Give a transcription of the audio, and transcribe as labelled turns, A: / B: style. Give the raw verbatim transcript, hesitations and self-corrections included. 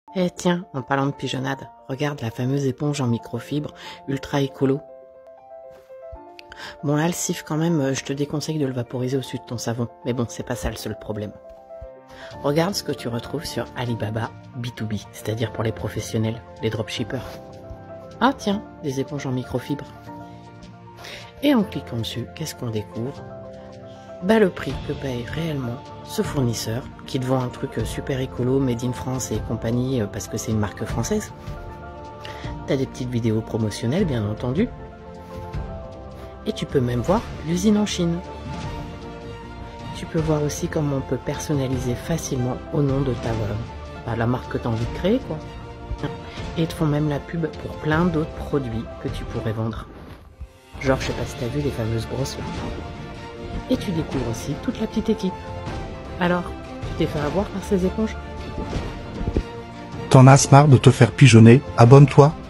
A: Eh tiens, en parlant de pigeonnade, regarde la fameuse éponge en microfibre ultra écolo. Bon là, le cif quand même, je te déconseille de le vaporiser au-dessus de ton savon. Mais bon, c'est pas ça le seul problème. Regarde ce que tu retrouves sur Alibaba B deux B, c'est-à-dire pour les professionnels, les dropshippers. Ah tiens, des éponges en microfibre. Et en cliquant dessus, qu'est-ce qu'on découvre? Bah le prix que paye réellement ce fournisseur, qui te vend un truc super écolo, made in France et compagnie, parce que c'est une marque française. T'as des petites vidéos promotionnelles, bien entendu. Et tu peux même voir l'usine en Chine. Tu peux voir aussi comment on peut personnaliser facilement au nom de ta bah, la marque que tu as envie de créer, quoi. Et ils te font même la pub pour plein d'autres produits que tu pourrais vendre. Genre, je sais pas si tu as vu les fameuses brosses là. Et tu découvres aussi toute la petite équipe. Alors, tu t'es fait avoir par ces éponges?
B: T'en as marre de te faire pigeonner, abonne-toi.